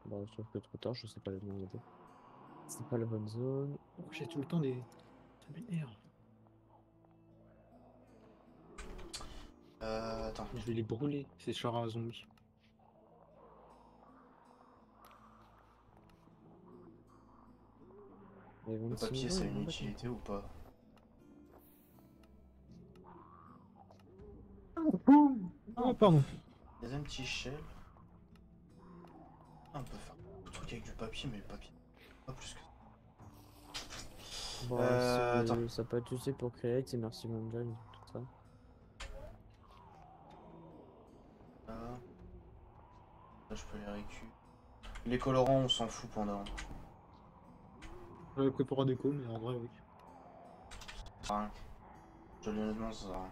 Bah, sauf que trop tard, je sais pas le nom. C'est pas la bonne zone. Oh, j'ai tout le temps des... Ça m'énerve. Attends. Je vais les brûler, ces chars à zombies. Il y a Le 26 papier, niveaux, ça a il une m'embête un utilité peu. ou pas? Oh, pardon. Des anti-shells. On peut faire un truc avec du papier, mais le papier, pas plus que ça. Bon, Attends. ça peut être utilisé pour créer c'est Mercy Engine, tout ça. Là, là, je peux les récup. Les colorants, on s'en fout pendant. J'avais pris pour un déco, mais en vrai, oui. Enfin, je dis honnêtement, ça sert à rien.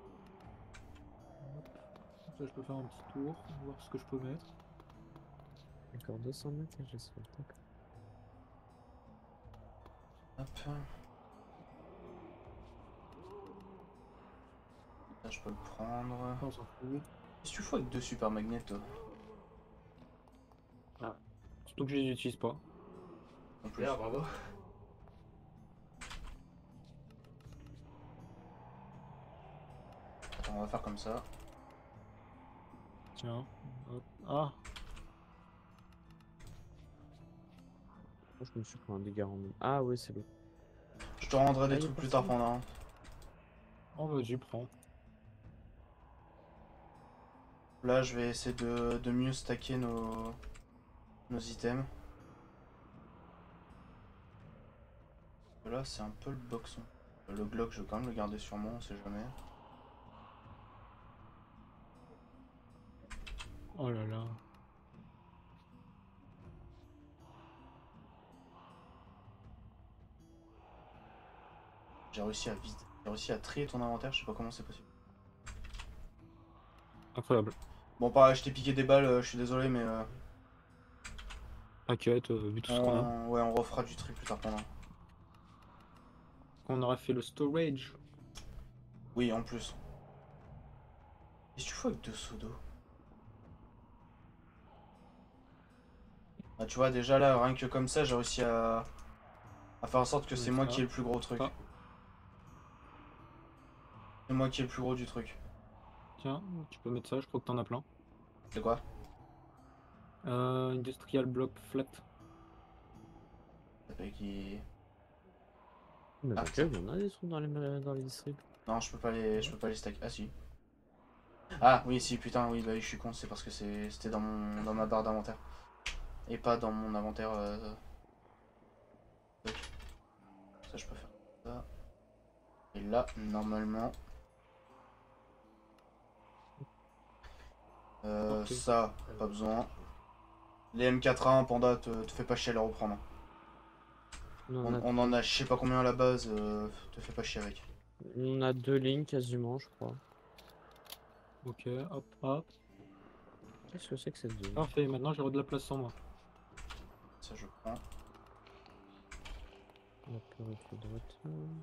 Hop. Ça, je peux faire un petit tour, voir ce que je peux mettre. Encore 200 mètres et j'ai ce d'accord. Hop. Là, je peux le prendre. Ça, on s'en fout. Qu'est-ce que tu fais avec deux super magnets, toi? Ah. Surtout que je les utilise pas. En plus. Bravo. Attends, on va faire comme ça. Tiens. Hop. Ah. Je me suis pris un dégât en... Ah oui, c'est bon. Je te rendrai Ah, des il est trucs plus tard parti. pendant. Oh, vas-y, prends. Là, je vais essayer de mieux stacker nos items. Là, c'est un peu le boxon. Le Glock, je vais quand même le garder sur moi, on sait jamais. Oh là là. J'ai réussi à vide. J'ai réussi à trier ton inventaire, je sais pas comment c'est possible. Incroyable. Bon, pareil, je t'ai piqué des balles, je suis désolé, mais T'inquiète, vu tout ce qu'on a. ouais, on refera du tri plus tard pendant. On aurait fait le storage. Oui, en plus. Qu'est-ce que tu fais avec deux seaux d'eau? Ah, tu vois, déjà là, rien que comme ça, j'ai réussi à faire en sorte que c'est moi qui ai le plus gros truc. Ah. C'est moi qui ai le plus gros du truc. Tiens, tu peux mettre ça, je crois que t'en as plein. C'est quoi? Industrial block flat. Ça fait qui... Mais Ah, ok, ça. il y en a des trucs dans les districts. Non, je peux pas les stack. Ah si. Ah oui, si, putain, oui, bah oui, je suis con, c'est parce que c'était dans ma barre d'inventaire. Et pas dans mon inventaire. Truc. Ça, je peux faire ça. Et là, normalement. Ok. Ça, pas besoin. Les M4A1, Panda, te fais pas chier à les reprendre. On en a je sais pas combien à la base, te fais pas chier avec. On a deux lignes quasiment, je crois. Ok, hop, hop. Qu'est-ce que c'est que cette zone? Parfait, maintenant j'aurai de la place sans moi. Ça, je prends. On a plus avec le droite.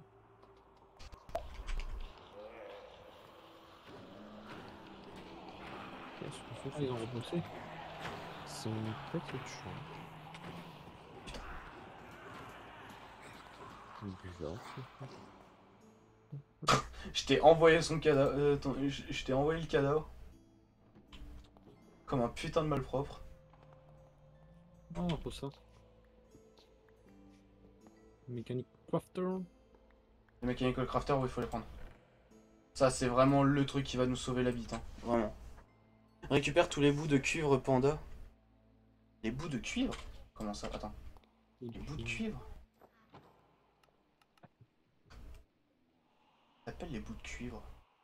Qu'est-ce que c'est que Ah, ils ont cette repoussé. C'est une petite chambre. Bizarre, ça. Je t'ai envoyé son cadavre. Je t'ai envoyé le cadavre. Comme un putain de malpropre. Oh, on faut ça. Mécanique crafter. Les mechanical crafter, oui, il faut les prendre. Ça, c'est vraiment le truc qui va nous sauver la bite, hein. Vraiment. Récupère tous les bouts de cuivre, Panda. Les bouts de cuivre? Comment ça? Attends. Les bouts de cuivre? T'appelles les bouts de cuivre?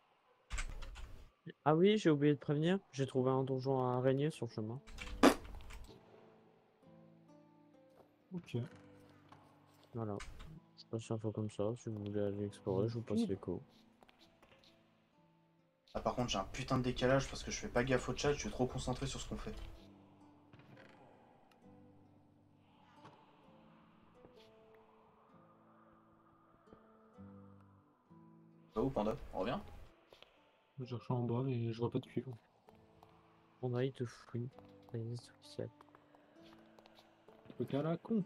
Ah oui, j'ai oublié de prévenir. J'ai trouvé un donjon à araignée sur le chemin. Ok. Voilà. Je passe une info comme ça. Si vous voulez aller explorer, je vous passe l'écho. Ah, par contre, j'ai un putain de décalage parce que je fais pas gaffe au chat, je suis trop concentré sur ce qu'on fait. Bah où, Panda? On revient? Je cherche en bas, mais je vois pas de cuivre. On a été fouille. Ça existe officiel. Truc à la con.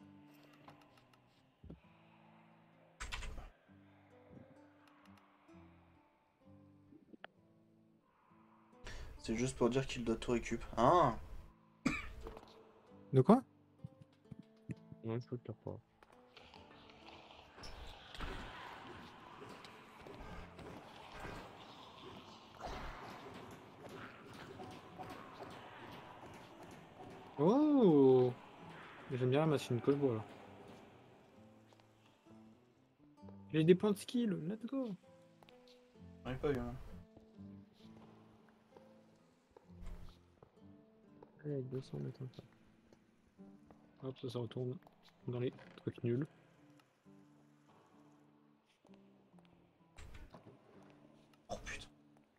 C'est juste pour dire qu'il doit tout récup. Ah. De quoi? Non, je peux te le croire. Oh! J'aime bien la machine que je vois là. J'ai des points de skill, let's go! J'en ai pas eu, hein. Allez, 200 mètres en fait. Hop, ça retourne dans les trucs nuls. Oh putain.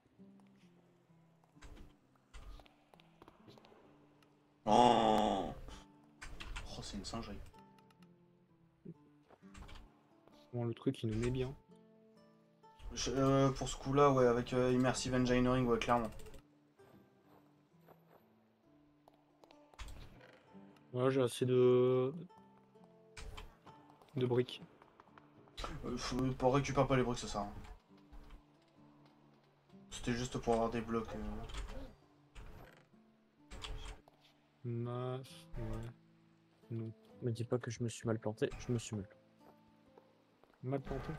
Oh, oh c'est une singerie. Bon, le truc il nous met bien. Pour ce coup-là, ouais, avec Immersive Engineering, ouais, clairement. Voilà, j'ai assez de briques. Pour récupérer pas les briques, ça sert à rien. C'était juste pour avoir des blocs. Masse, ouais. Non. Me dis pas que je me suis mal planté, je me suis mal planté. Mal planté.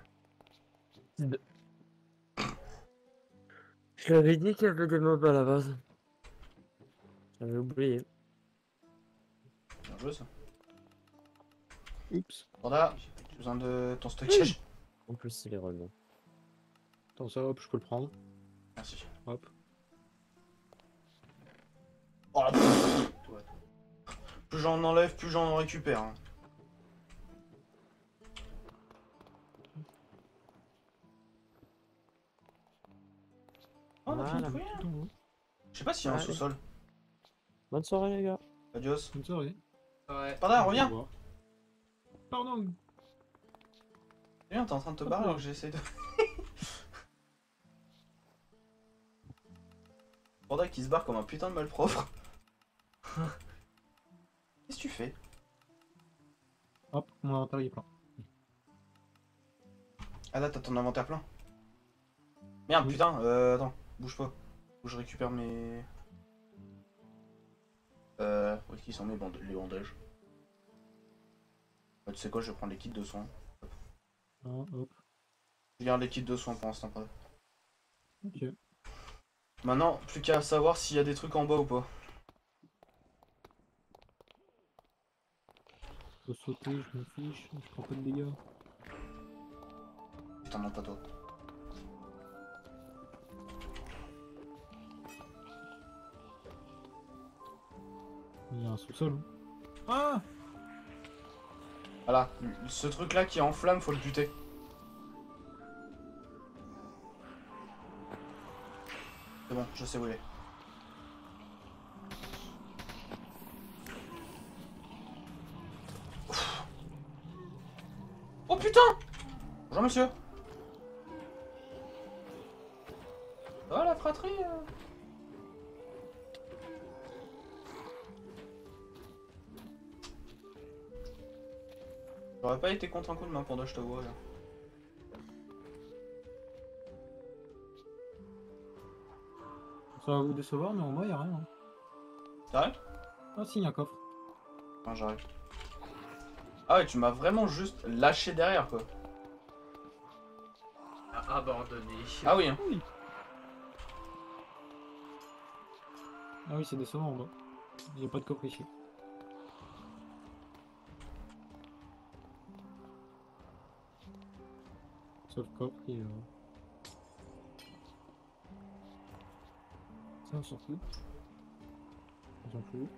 Je l'avais dit qu'il y avait des mobs à la base. J'avais oublié. Bien joué ça. Oups. Panda, j'ai besoin de ton stockage. En plus, c'est les runs. Attends, ça, hop, je peux le prendre. Merci. Hop. Oh, pff. Ouais. Plus j'en enlève, plus j'en récupère. Hein. Oh, on a fini de Voilà. fouiller. Je sais pas s'il y a un Allez. sous-sol. Bonne soirée, les gars. Adios. Bonne soirée. Ouais. Panda, reviens. Au revoir. Pardon. Viens, t'es en train de te barrer alors que j'essaie de... Panda qui se barre comme un putain de malpropre. Qu'est-ce que tu fais? Hop, mon inventaire il est plein. Ah là, t'as ton inventaire plein. Merde, Oui. putain, attends, bouge pas. Faut que je récupère mes... Où est-ce qu'ils sont mes les bandages? Tu sais quoi, je vais prendre les kits de soins. Ah, hop. Je garde les kits de soins pour l'instant, pas. Ok. Maintenant, plus qu'à savoir s'il y a des trucs en bas ou pas. Faut sauter, je m'en fiche, je prends pas de dégâts. Putain, non, pas toi. Il y a un sous-sol. Hein. Ah! Voilà, ce truc là qui est en flamme, faut le buter. C'est bon, je sais où il est. Ouf. Oh putain! Bonjour monsieur. Ça va la fratrie J'aurais pas été contre un coup de main pendant je te vois là. Ça va vous décevoir, mais en moi, y a rien. Hein. T'arrives? Ah si, y a un coffre. Non, j'arrive. Ah ouais, tu m'as vraiment juste lâché derrière quoi. Abandonné. Ah oui, hein. Oui. Ah oui, c'est décevant en bas. Il n'y a pas de coffre ici. Sauf coffre qui est là. Ça, on s'en fout. On s'en fout.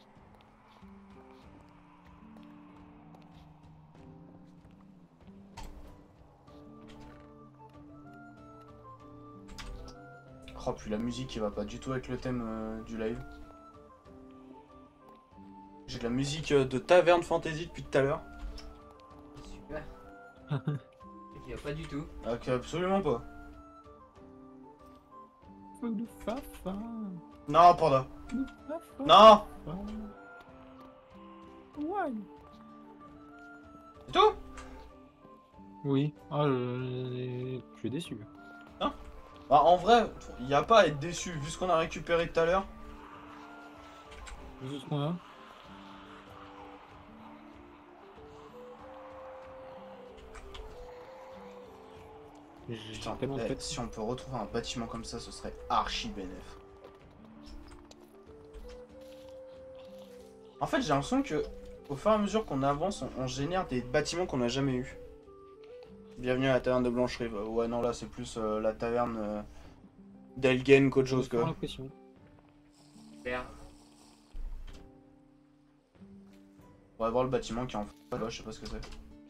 Oh puis la musique qui va pas du tout avec le thème du live. J'ai de la musique de Taverne Fantasy depuis tout à l'heure. Super. Il y a pas du tout. Ok, absolument pas. Feu de fafa. Non, Panda. De fafa. Non. Ouais. C'est tout? Oui. Ah, je suis déçu. Bah, en vrai, il n'y a pas à être déçu, vu ce qu'on a récupéré tout à l'heure. C'est ce qu'on a. J'ai Putain, tellement de eh, tête. si on peut retrouver un bâtiment comme ça, ce serait archi bénef. En fait, j'ai l'impression que au fur et à mesure qu'on avance, on génère des bâtiments qu'on n'a jamais eu. Bienvenue à la taverne de Blancherive. Ouais, non, là, c'est plus la taverne d'Elgen qu'autre chose, J'ai quoi. l'impression. Super. On va voir le bâtiment qui est en face là-bas, je sais pas ce que c'est.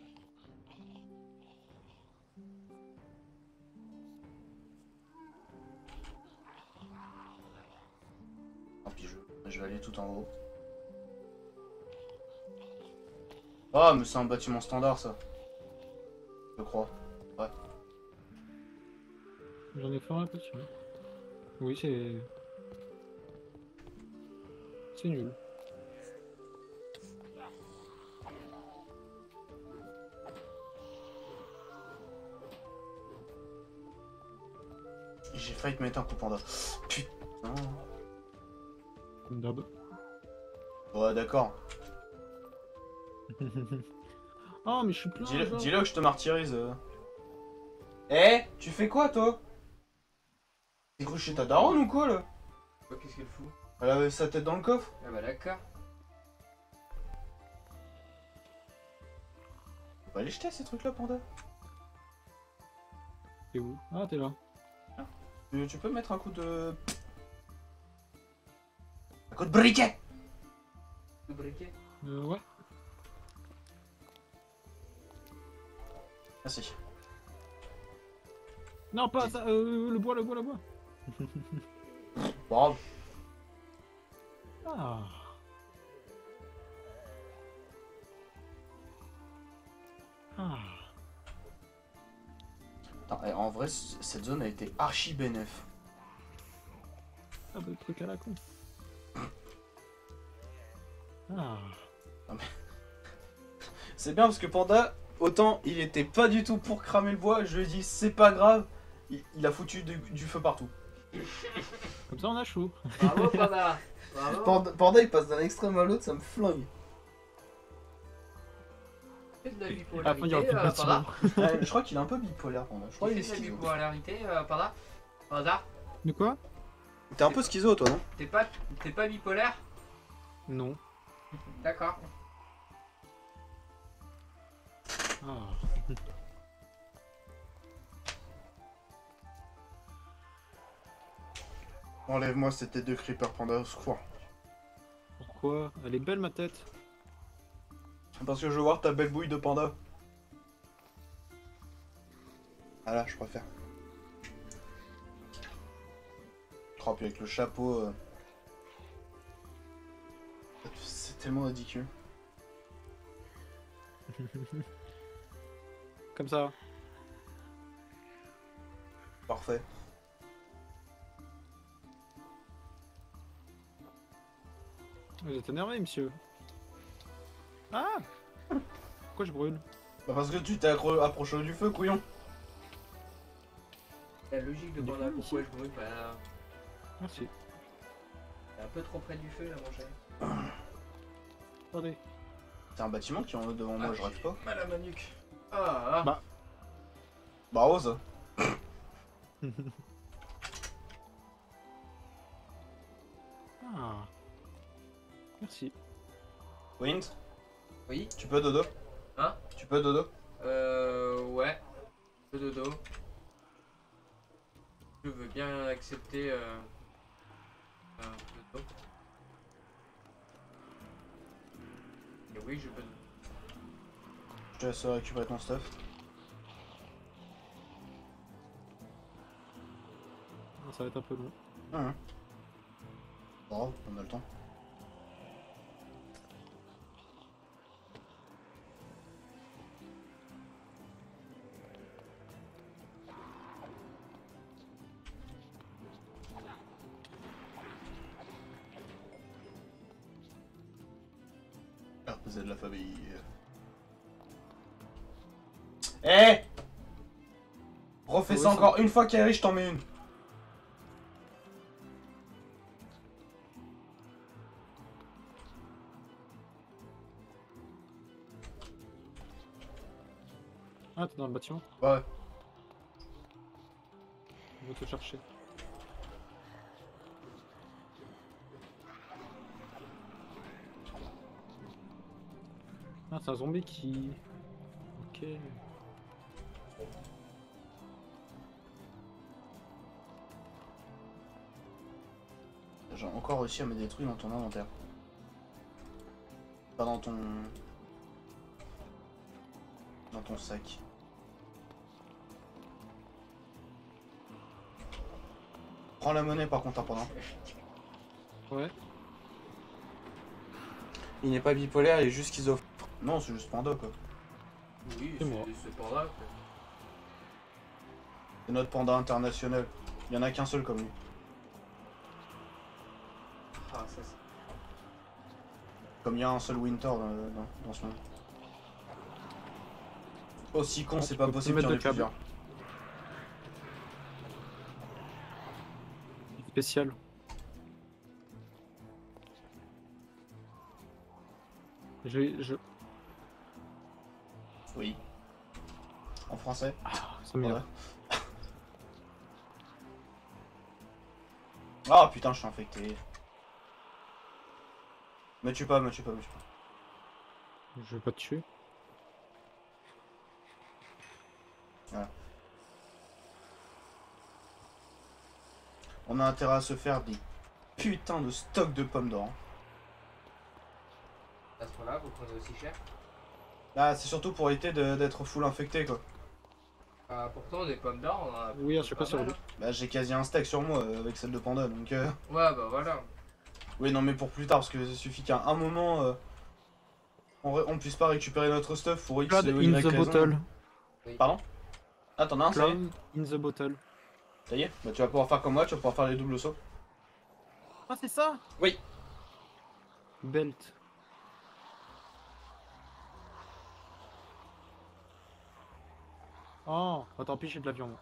Tant pis, je vais aller tout en haut. Ah, mais c'est un bâtiment standard, ça. Je crois. Ouais. J'en ai fort l'impression. Oui, c'est. C'est nul. J'ai failli te mettre un coup panda. Putain. Comme d'hab. Ouais, d'accord. Ah, mais je suis plein. genre. Dis-le que je te martyrise. Eh, tu fais quoi, toi? T'es cru chez ta daronne ou quoi, là? Oh, qu'est-ce qu'elle fout? Elle avait sa tête dans le coffre? Ah bah d'accord. Faut pas les jeter, ces trucs-là, panda. T'es où? Ah, t'es là. Tu peux mettre un coup de... Un coup de briquet! Le briquet. Ouais. Merci. Non, pas ça. Le bois. Bon, Ah. Ah. putain, eh, en vrai, cette zone a été archi bénef. Ah, bah, le truc à la con. Ah. C'est bien parce que Panda, autant il était pas du tout pour cramer le bois, je lui ai dit c'est pas grave, il a foutu du feu partout. Comme ça, on a chaud. Bravo, Panda. Bravo. Panda il passe d'un extrême à l'autre, ça me flingue. Fais de la À la fin, il y aura bipolarité, plus de bâtiment. Panda. Je crois qu'il est un peu bipolaire, Panda. Je crois qu'il est Tu fais de la schizo. bipolarité, Panda. Panda. De quoi? T'es un peu schizo toi, non? T'es pas bipolaire? Non. D'accord. Ah. Enlève-moi cette tête de creeper, Panda, au secours. Pourquoi? Elle est belle, ma tête. Parce que je veux voir ta belle bouille de Panda. Ah là, je préfère. Oh, puis avec le chapeau... C'est tellement ridicule. Comme ça. Parfait. Vous êtes énervé, monsieur. Ah! Pourquoi je brûle? Bah parce que tu t'es approché du feu, couillon. La logique de Du Panda, feu, pourquoi ici. je brûle? Bah, Merci. t'es un peu trop près du feu là, mon cher. Attendez. C'est un bâtiment qui est en haut devant moi, je rêve pas. Mal à ma nuque. Ah, Bah. Bah ose. Ah. Merci. Wind, Oui. tu peux dodo? Hein? Tu peux dodo? Ouais. Le dodo. Je veux bien accepter le dodo. Et oui, je peux. Je te laisse récupérer ton stuff. Ça va être un peu long. Bravo, on a le temps. Vous êtes de la famille. Eh, refais ça Ouais, encore une fois, Kairi, je t'en mets une. Ah, t'es dans le bâtiment? Ouais. On va te chercher. Ah, c'est un zombie qui... Ok. J'ai encore réussi à mettre des trucs dans ton inventaire. Pas dans ton... Dans ton sac. Prends la monnaie par contre, hein, pendant. Ouais. Il n'est pas bipolaire, il est juste schizophrène. Non, c'est juste panda quoi. Oui, C'est moi. c'est pas grave. C'est notre panda international. Il y en a qu'un seul comme lui. Ah, ça c'est... Comme il y a un seul Winter dans ce monde. Aussi con, Ah, c'est tu pas peux possible mettre qu'il y en ait de câble. plusieurs. Spécial. Je... Oui. En français. Ah, ça m'énerve. Ouais. Ah putain, je suis infecté. Me tue pas, me tue pas, me tue pas. Je vais pas te tuer. Voilà. On a intérêt à se faire des putains de stocks de pommes d'or. À ce point-là, vous prenez aussi cher. Ah, c'est surtout pour éviter d'être full infecté quoi. Ah, pourtant, des pommes d'or, on en a Oui, je sais pas sur mal, lui. hein. Bah j'ai quasi un steak sur moi avec celle de panda donc... Ouais, bah voilà. Oui non mais pour plus tard parce que il suffit qu'à un moment on puisse pas récupérer notre stuff pour X Cloud ou in Y the raison. bottle. Pardon? Ah t'en as un ça y est? Cloud in the bottle. Ça y est? Bah tu vas pouvoir faire comme moi, tu vas pouvoir faire les doubles sauts. Ah, c'est ça? Oui. Belt. Oh, bah tant pis, j'ai de la viande.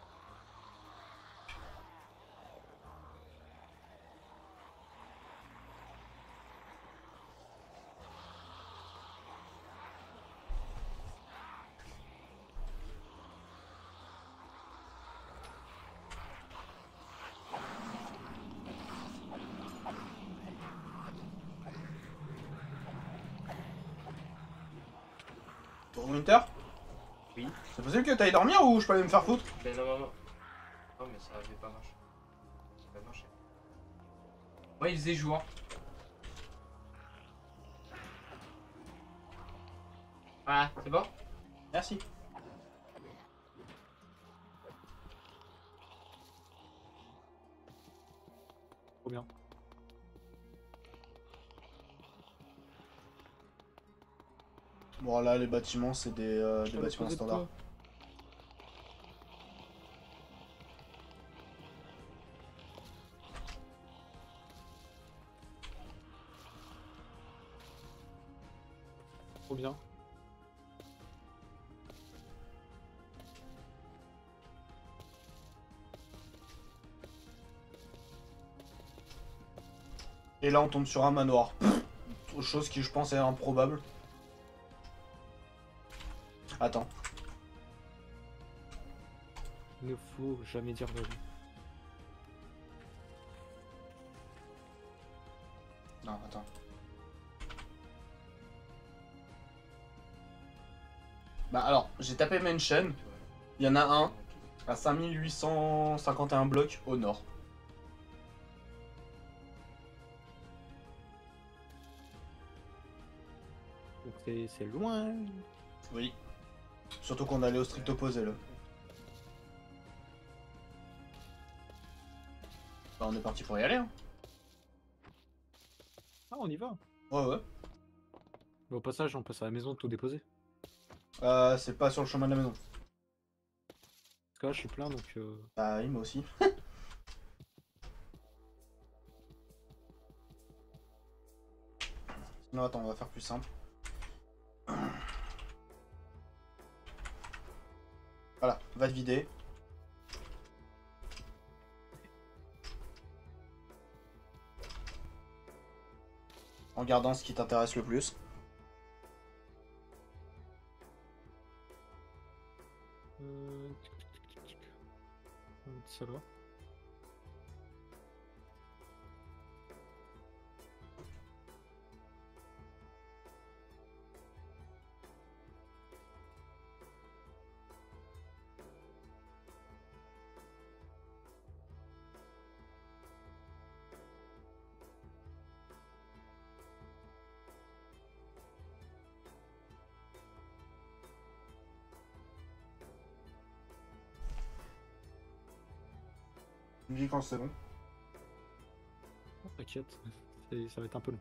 Pour Winter? Oui. C'est possible que t'ailles dormir ou je peux aller me faire foutre? Mais non, maman. Non, mais ça avait pas marché. Ça avait marché. Ouais, il faisait jour. Voilà, c'est bon? Merci. Trop bien. Bon là les bâtiments c'est des bâtiments standards. Trop bien. Et là on tombe sur un manoir. Chose qui je pense est improbable. Attends. Il ne faut jamais dire de lui. Non, attends. Bah alors, j'ai tapé mention. Il y en a un à 5851 blocs au nord. Donc c'est loin. Oui. Surtout qu'on allait au strict opposé là. Bah on est parti pour y aller hein. Ah, on y va. Ouais ouais. Mais au passage, on passe à la maison de tout déposer. C'est pas sur le chemin de la maison. Parce que là, je suis plein, donc... Bah oui moi aussi. Sinon attends, on va faire plus simple. Voilà, va te vider. En gardant ce qui t'intéresse le plus. On va mettre ça là. Tu me dis quand c'est bon. Oh, t'inquiète, ça va être un peu long.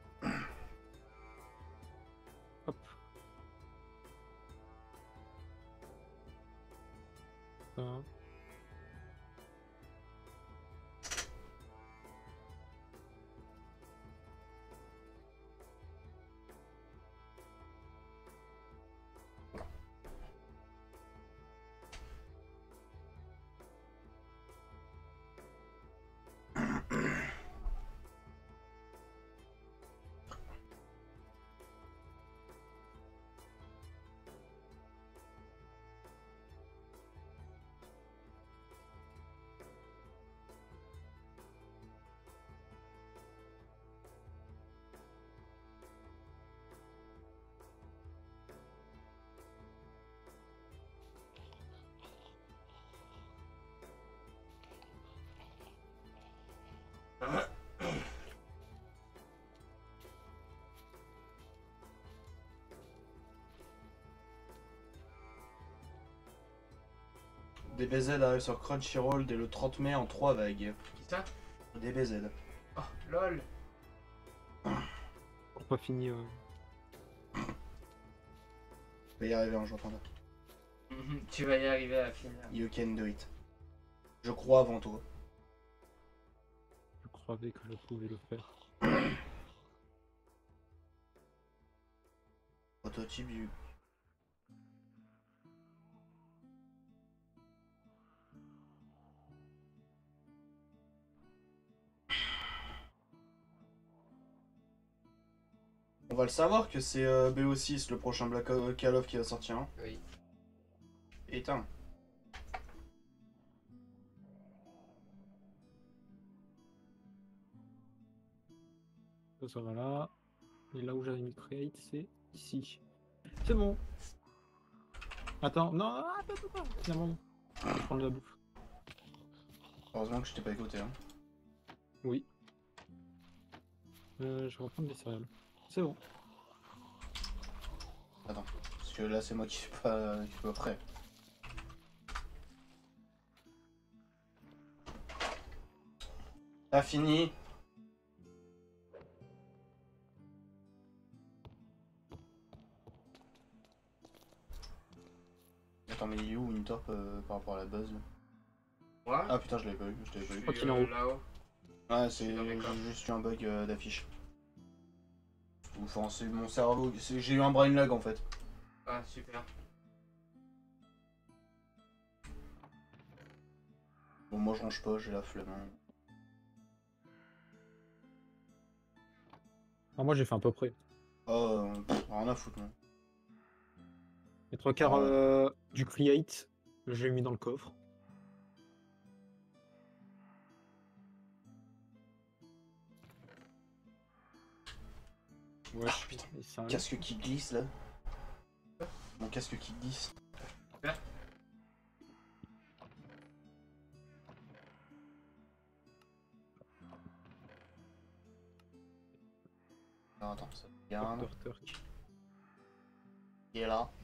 Hop. Ça. DBZ arrive sur Crunchyroll dès le 30 mai en 3 vagues. Qui ça? DBZ. Oh, lol. Encore pas fini. Je vais y arriver un jour, Panda. Tu vas y arriver à finir. You can do it. Je crois avant toi. Je croyais que je pouvais le faire. Prototype du... On va le savoir que c'est BO6 le prochain Black Call of qui va sortir. Hein. Oui. Éteins. Ça va là. Et là où j'avais mis create, c'est ici. C'est bon. Attends, non, attends. Finalement, je vais prendre la bouffe. Heureusement que je t'ai pas écouté. Hein. Oui. Je vais reprendre des céréales. C'est bon. Attends, parce que là c'est moi qui suis pas prêt. T'as fini? Attends, mais il est où Wintorp par rapport à la base là? Moi? Ah putain, je l'avais pas vu, je t'avais pas vu. crois qu'il est en haut. Là-haut. Ouais, c'est Ah, d'accord. juste eu un bug d'affiche. Enfin, c'est mon cerveau, j'ai eu un brain lag en fait. Ah, super. Bon, moi je range pas, j'ai la flemme. Hein. Ah, moi j'ai fait à peu près. Oh, rien à foutre, moi. Les trois quarts Ah du create, je l'ai mis dans le coffre. Ouais, Ah, putain. et ça, Casque qui glisse là. Mon casque qui glisse. Alors, attends, ça regarde. Turk. Il est là.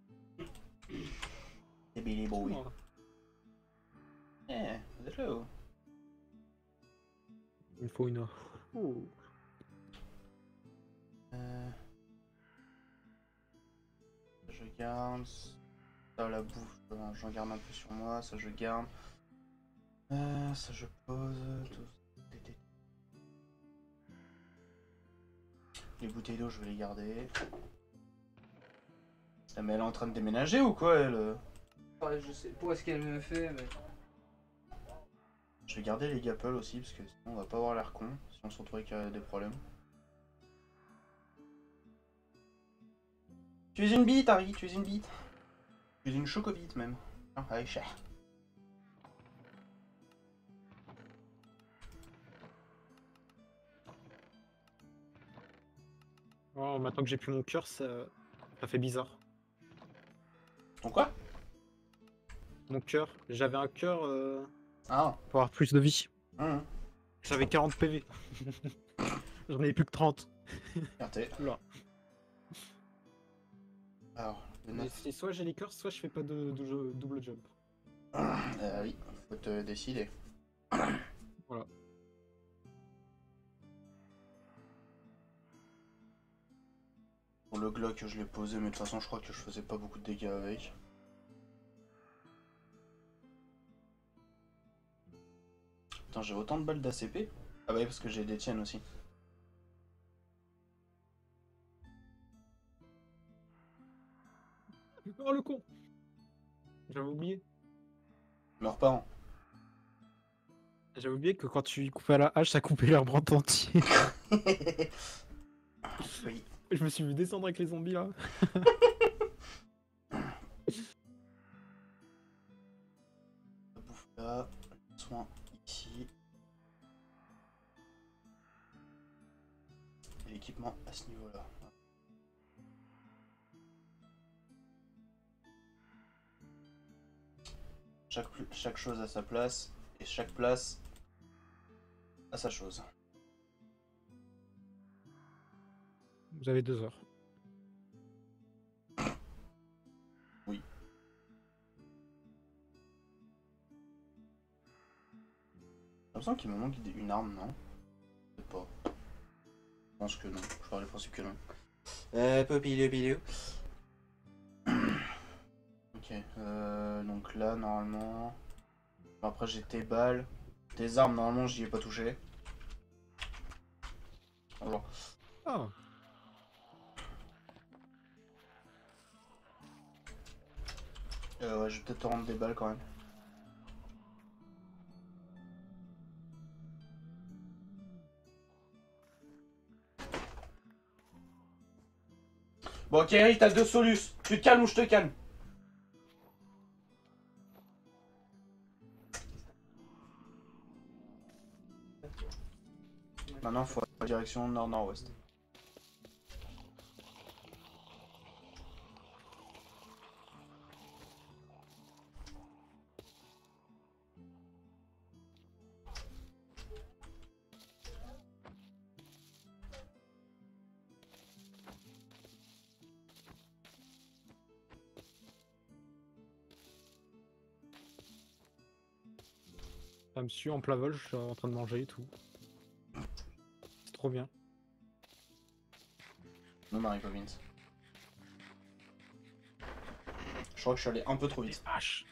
C'est Billy Boy. Oh, Eh, vous êtes là où? il me faut une. Oh. Je garde. Ça, la bouffe, j'en garde un peu sur moi. Ça, je garde. Ça, je pose. Tout. Les bouteilles d'eau, je vais les garder. Ah, mais elle est en train de déménager ou quoi, elle? Ouais, je sais pas ce qu'elle me fait, mais. Je vais garder les gapples aussi, parce que sinon on va pas avoir l'air con si on se retrouve avec des problèmes. Tu es une bite, Harry, tu es une bite. Tu es une chocobite même. Ah, allez, cher. Oh, maintenant que j'ai plus mon cœur, ça fait bizarre. Ton quoi? Mon cœur, j'avais un cœur Ah, pour avoir plus de vie. hum, J'avais 40 PV. J'en avais plus que 30. regardez. Là. Alors, le Mais 9. c'est soit j'ai les cœurs, soit je fais pas de double jump. Oui, faut te décider. Voilà. Pour le Glock, je l'ai posé, mais de toute façon, je crois que je faisais pas beaucoup de dégâts avec. Putain, j'ai autant de balles d'ACP? Ah bah oui, parce que j'ai des tiennes aussi. Oh le con! J'avais oublié. Meurs pas, hein. J'avais oublié que quand tu coupais à la hache, ça coupait l'arbre en entier. Oui. Je me suis vu descendre avec les zombies là. La bouffe là, soin ici. Et l'équipement à ce niveau-là. Chaque chose a sa place, et chaque place a sa chose. Vous avez 2 heures. Oui. J'ai l'impression qu'il me manque une arme, non? Je sais pas. Je pense que non. Je pars du principe que non. Popilio, pilio. Ok, donc là, normalement... Bon, après, j'ai tes balles. Tes armes, normalement, j'y ai pas touché. Alors, Ah! ouais, je vais peut-être te rendre des balles quand même. Bon, ok, Harry, t'as 2 solus. Tu te calmes ou je te calme? Maintenant, faut aller en direction nord-nord-ouest. Ça me suit en plat vol, je suis en train de manger et tout. C'est trop bien. Non, Marie Poppins. Je crois que je suis allé un peu trop vite. Vache!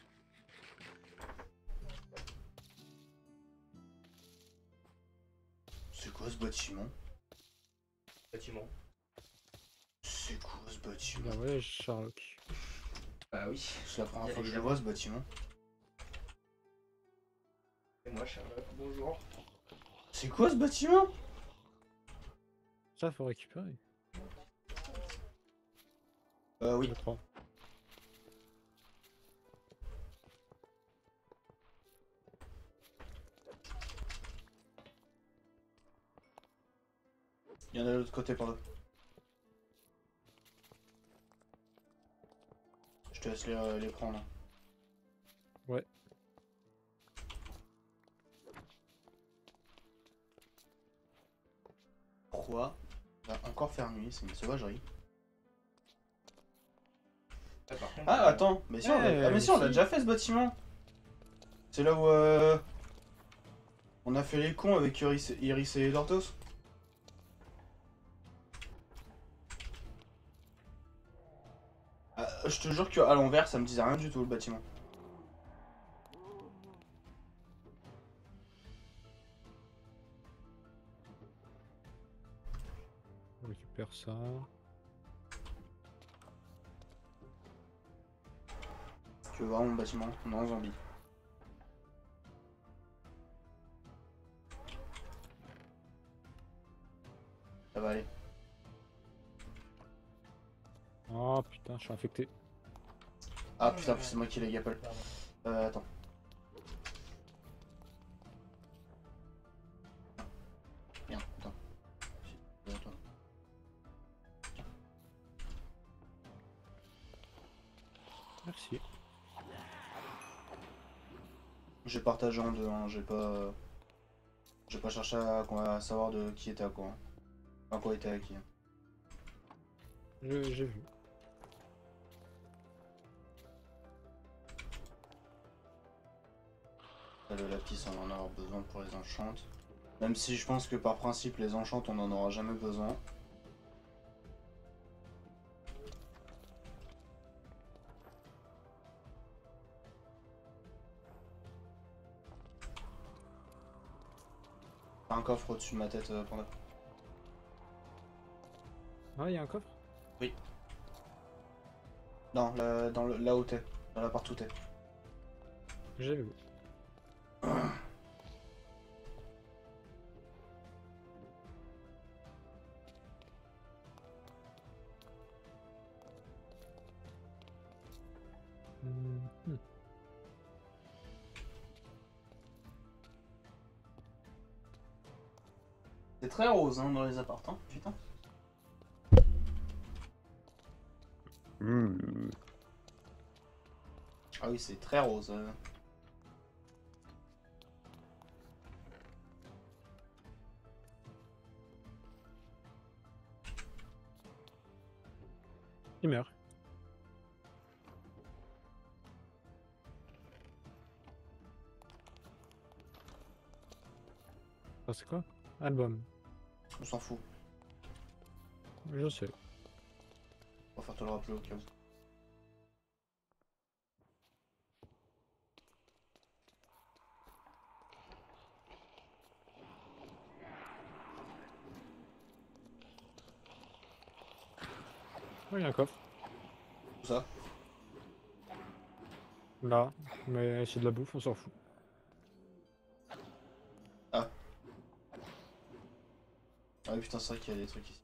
C'est quoi ce bâtiment? Bâtiment. C'est quoi ce bâtiment? Bah ouais, Sherlock. Bah oui. C'est la première Bien fois que je le évidemment. vois ce bâtiment. C'est moi, Sherlock. Bonjour. C'est quoi ce bâtiment? Ça, faut récupérer. Oui. Je crois. Il y en a de l'autre côté, pardon. Je te laisse les prendre. Ouais. Pourquoi? Va encore faire nuit, c'est une sauvagerie. Ah, par contre, Ah, attends, mais si, on l'a mais si, on l'a si. déjà fait ce bâtiment. C'est là où on a fait les cons avec Iris et Dortos. Ah, je te jure qu'à l'envers, ça me disait rien du tout le bâtiment. On récupère ça. peux voir mon bâtiment? Non, zombie. Ça va aller. Oh putain, je suis infecté. Ah putain, c'est moi qui l'ai gapple. Attends. Merde, attends. Attends. Merci. J'ai partagé en deux, hein. J'ai pas cherché à savoir de qui était à quoi. Hein. Enfin, quoi était à qui. Hein. J'ai vu. Le lapis, on en aura besoin pour les enchantes. Même si je pense que par principe, les enchantes, on en aura jamais besoin. T'as un coffre au-dessus de ma tête, Panda. Ah, il y a un coffre? Oui. Non, là où t'es. Dans la part où t'es. J'ai vu. Mhm. C'est très rose hein, dans les appartements, putain. Ah oui, c'est très rose. Il meurt. Ah, c'est quoi? Album. On s'en fout. Je sais. On va faire te le rappeler au cas où. Oh, il y a un coffre. Tout ça. Là. Mais c'est de la bouffe, on s'en fout. Ah oui, putain, c'est vrai qu'il y a des trucs ici.